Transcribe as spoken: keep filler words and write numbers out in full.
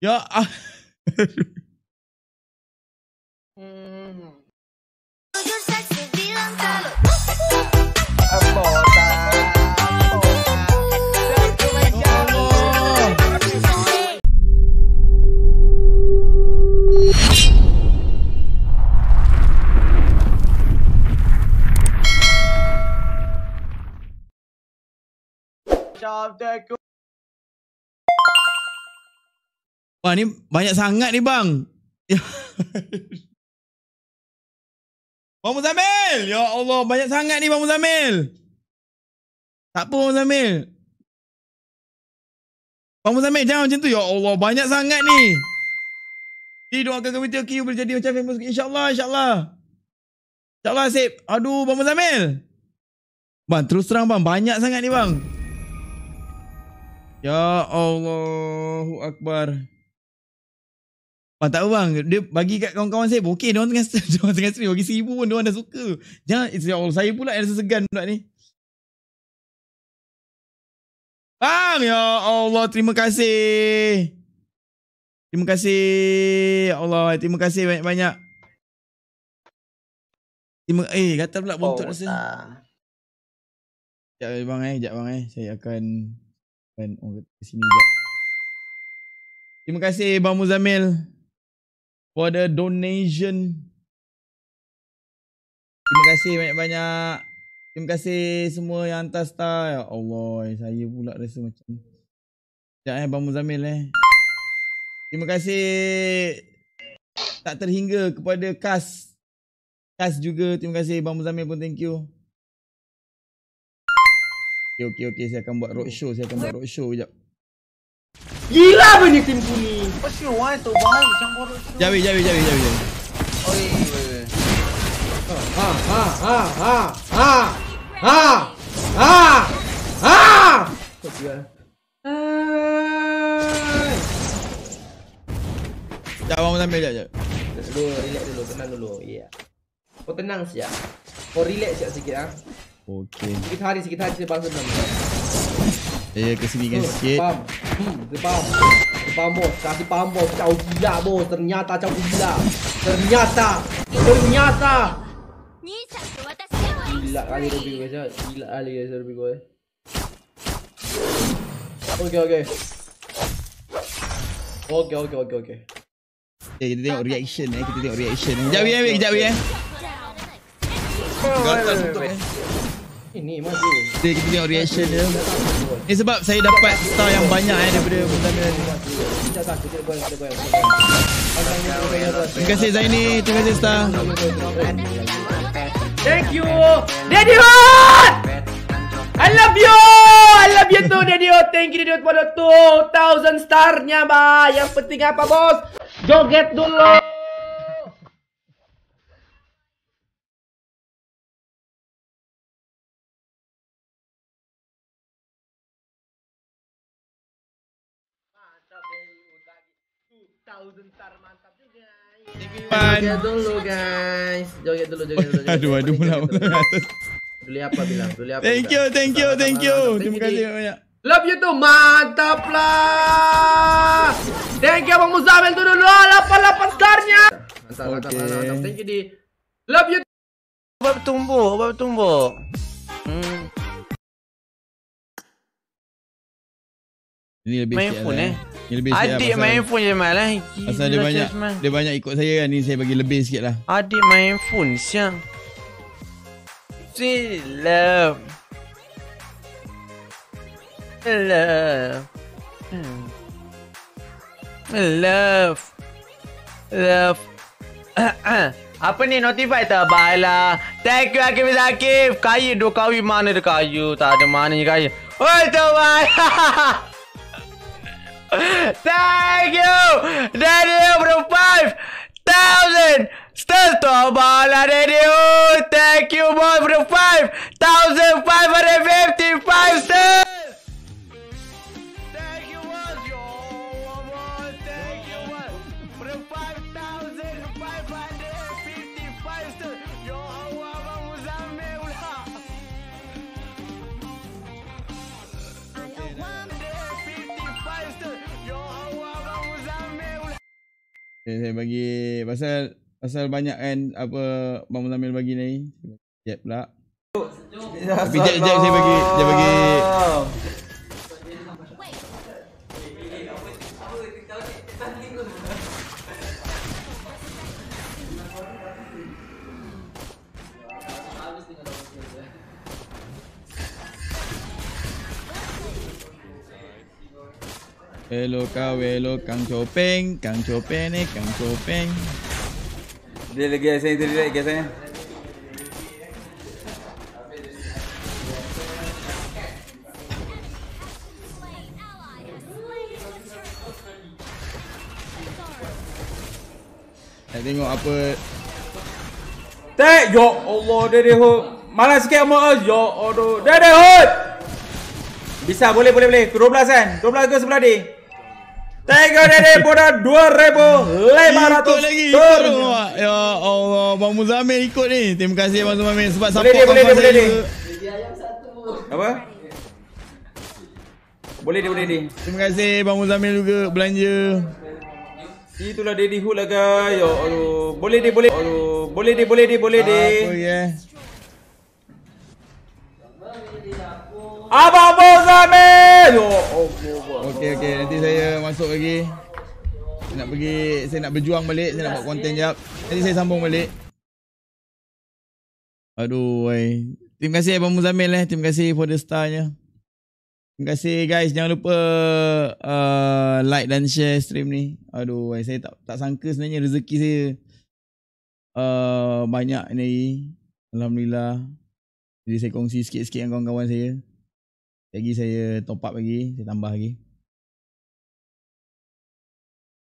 Ya. Hmm. Wah, ni banyak sangat ni bang. Bang Muzamil! Ya Allah, banyak sangat ni Bang Muzamil. Tak apa Bang Muzamil. Bang Muzamil, jangan macam tu. Ya Allah, banyak sangat ni. Jadi doakan kami Q boleh jadi macam famous. InsyaAllah, insyaAllah. InsyaAllah, Sip. Aduh, Bang Muzamil. Bang, terus terang bang, banyak sangat ni bang. Ya Allahu Akbar. Bang, tak apa bang, dia bagi kat kawan-kawan saya, okey, dia orang tengah dia orang tengah stream, bagi seribu pun dia orang dah suka. Jangan, ya Allah, saya pula yang rasa segan pula ni. Bang, ya Allah, terima kasih. Terima kasih. Ya Allah, terima kasih banyak-banyak. Terima, eh, kata pula bontot oh, rasa. Sekejap bang eh, sekejap bang eh. Saya akan, akan oh, ke sini sekejap. Terima kasih Bang Muzamil for the donation. Terima kasih banyak-banyak. Terima kasih semua yang hantar star. Ya Allah, saya pula rasa macam. Sekejap eh Bang Muzamil eh. Terima kasih tak terhingga kepada Kas. Kas juga, terima kasih Bang Muzamil pun, thank you. Okey, okey, okey, saya akan buat roadshow, saya akan buat roadshow sekejap. Gila apa ni timku ni? What's your why tu bang? Macam bodoh. Jawi, jawi, jawi, jawi, jawi. Oi, oi. Ha ha ha ha ha ha ha ha. Kau dia. Hai. Jap bang Muzamil, jap, jap. Dulu, relax dulu, tenang dulu. Ya. Yeah. Kau tenang siap. Kau relax siap sikit ah. Okey. Sikit hari, sikit hari saya bangsa tenang. Saya kesinikan oh, sikit. Pam. Hmm, dia pam. Dia pam bos. Kasih pam bos. Kau gila bos. Ternyata kau gila. Ternyata. Ternyata. Gila kali Ruby guys ya. Gila kali guys Ruby guys. Okey okey. Okey okey okey okey. Okay, kita tengok reaction eh. Kita tengok reaction. Sekejap eh. Sekejap eh. Gatal tutup eh. Ini maju. Kita, kita tengok reaction dia. Ni sebab saya dapat star yang banyak eh daripada Muzamil. Terima kasih Zaini, terima kasih star. Thank you, DADDYHOOD. I love you, I love you too DADDYHOOD. Thank you DADDYHOOD pada two thousand starnya bah. Yang penting apa bos? Joget dulu. Star mantap juga. Joget dulu guys. Joget dulu, joget dulu. Aduh, aduh pula atas. Dulu apa bilang? Dulu apa? Thank you, thank you, thank you. Terima kasih banyak. Love you tuh, mantap lah. Thank you Bang Muzamil tuh dulu delapan puluh delapan starnya. Mantap, mantap, mantap. Thank you di. Love you. Bab tumbuh, bab tumbuh. Hmm. Ini lebih main sikit phone lah. eh. Ini lebih sikit Adik lah main phone je mal eh. Pasal dia banyak, dia banyak ikut saya kan. Ni saya bagi lebih sikit lah. Adik main phone siang. Si love. Love. Hmm. Love. Love. Apa ni notify tak? Baiklah. Thank you Hakim Zakif. Kaya dua kawi mana dia kaya? Tak ada mananya kaya. Oh teman. Thank you DADDYHOOD for five thousand stars. Baiklah DADDYHOOD. Thank you boy for five thousand five hundred fifty-five stars. Thank you boss. Yo boss. Thank you boss for five thousand five hundred fifty-five stars. Yo Allah Bang Muzamil pula. fifty-five stars. Yo Allah Bang Muzamil. Okay, saya bagi pasal pasal banyak kan apa Bang Muzamil bagi ni. Jep pula. Tapi jep jep saya bagi dia bagi Hello kau, hello Kang Copeng, Kang Copeng ni, Kang Copeng. Dia lagi saya tadi lagi saya. Nak tengok apa. Tek, ya Allah, DADDYHOOD. Malas sikit amat. Ya aduh, DADDYHOOD. Bisa, boleh, boleh, boleh. dua belas kan? dua belas ke sebelah ni? Tengok Dede pada dua ribu lima ratus. Ikut lagi, ikut tu. Ya Allah, Bang Muzamil ikut ni. Terima kasih Bang Muzamil sebab support boleh dia, boleh dia, boleh dia. Apa? Boleh dia, boleh dia. Terima kasih Bang Muzamil juga belanja. Itulah DADDYHOOD lah guys. Ya Allah. Boleh dia, boleh. Aduh, boleh dia, boleh dia, boleh dia. Apa ya? Abang Muzamil. Ya Allah. Okey okey, nanti saya masuk lagi. Saya nak pergi, saya nak berjuang balik, saya nak buat konten jap. Nanti saya sambung balik. Aduh, wai. Terima kasih Abang Muzamil eh. Terima kasih for the star-nya. Terima kasih guys. Jangan lupa uh, like dan share stream ni. Aduh, wai. Saya tak tak sangka sebenarnya rezeki saya uh, banyak ni. Alhamdulillah. Jadi saya kongsi sikit-sikit dengan kawan-kawan saya. Lagi saya top up lagi, saya tambah lagi.